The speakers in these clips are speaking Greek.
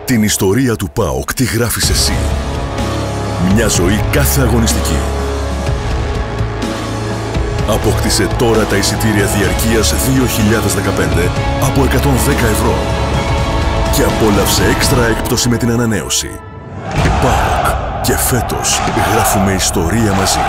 Την ιστορία του ΠΑΟΚ τη γράφεις εσύ. Μια ζωή κάθε αγωνιστική. Απόκτησε τώρα τα εισιτήρια διαρκείας 2015 από 110 € και απόλαυσε έξτρα έκπτωση με την ανανέωση. ΠΑΟΚ. Και φέτος γράφουμε ιστορία μαζί.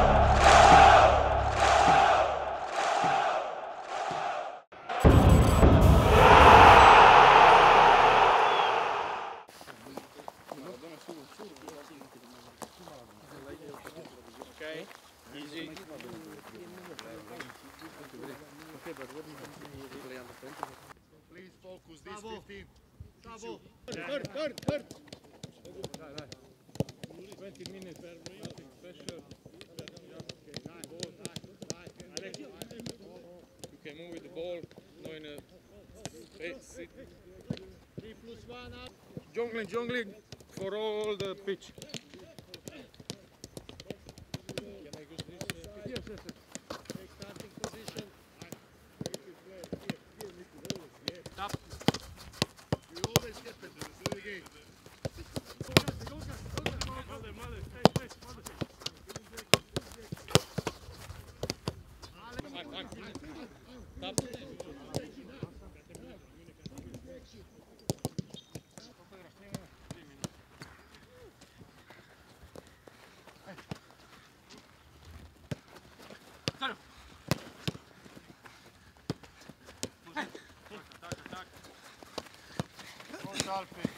Okay, easy. Please focus this 15. Third. 20 minutes, nothing special. You can move with the ball, no in a space. 3+1 up. Jongling for all the pitch. Yes. Take starting position. Stop. You always get better. Do it again. Stop.